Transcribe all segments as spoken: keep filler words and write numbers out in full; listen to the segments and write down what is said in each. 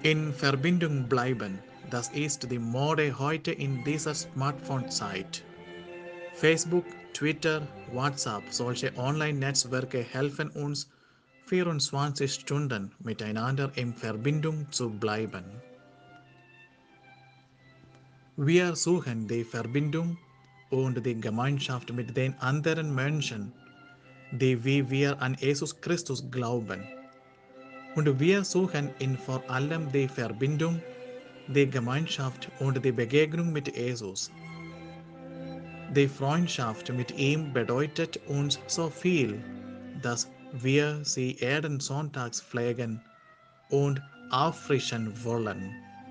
In Verbindung bleiben, das ist die Mode heute in dieser Smartphone-Zeit. Facebook, Twitter, WhatsApp, solche Online-Netzwerke helfen uns, vierundzwanzig Stunden miteinander in Verbindung zu bleiben. Wir suchen die Verbindung und die Gemeinschaft mit den anderen Menschen, die wie wir an Jesus Christus glauben. Und wir suchen in vor allem die Verbindung, die Gemeinschaft und die Begegnung mit Jesus. Die Freundschaft mit ihm bedeutet uns so viel, dass wir sie jeden Sonntags pflegen und auffrischen wollen.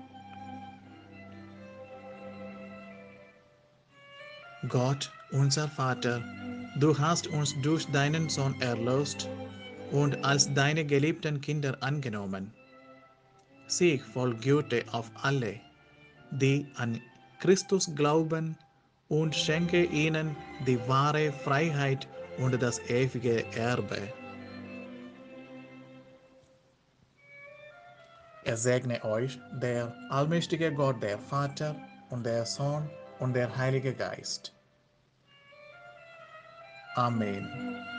Gott, unser Vater, du hast uns durch deinen Sohn erlöst und als deine geliebten Kinder angenommen. Sieh voll Güte auf alle, die an Christus glauben und schenke ihnen die wahre Freiheit und das ewige Erbe. Er segne euch, der allmächtige Gott, der Vater und der Sohn und der Heilige Geist. Amen.